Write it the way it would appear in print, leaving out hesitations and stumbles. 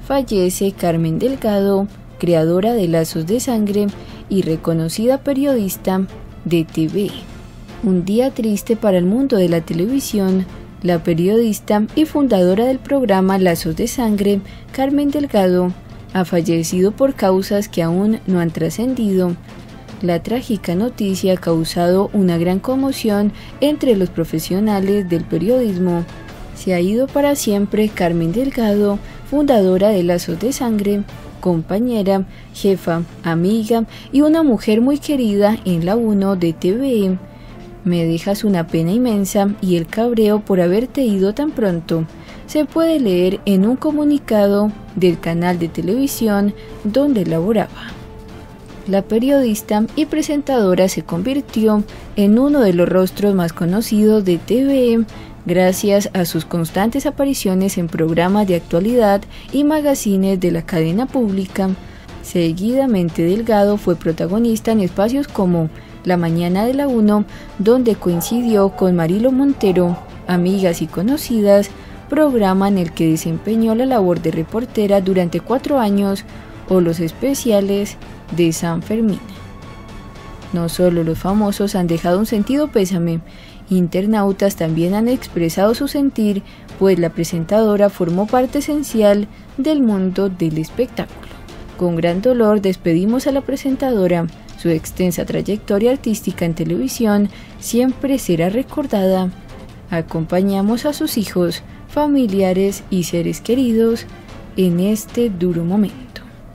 fallece Carmen Delgado, creadora de Lazos de Sangre y reconocida periodista de TV. Un día triste para el mundo de la televisión. La periodista y fundadora del programa Lazos de Sangre, Carmen Delgado, ha fallecido por causas que aún no han trascendido. La trágica noticia ha causado una gran conmoción entre los profesionales del periodismo. Se ha ido para siempre Carmen Delgado, fundadora de Lazos de Sangre, compañera, jefa, amiga y una mujer muy querida en la 1 de TV. Me dejas una pena inmensa y el cabreo por haberte ido tan pronto. Se puede leer en un comunicado del canal de televisión donde laboraba. La periodista y presentadora se convirtió en uno de los rostros más conocidos de TV gracias a sus constantes apariciones en programas de actualidad y magazines de la cadena pública. Seguidamente Delgado fue protagonista en espacios como La Mañana de la 1, donde coincidió con Marilo Montero, Amigas y Conocidas, programa en el que desempeñó la labor de reportera durante 4 años, o los especiales de San Fermín. No solo los famosos han dejado un sentido pésame, internautas también han expresado su sentir, pues la presentadora formó parte esencial del mundo del espectáculo. Con gran dolor despedimos a la presentadora. Su extensa trayectoria artística en televisión siempre será recordada. Acompañamos a sus hijos, familiares y seres queridos en este duro momento.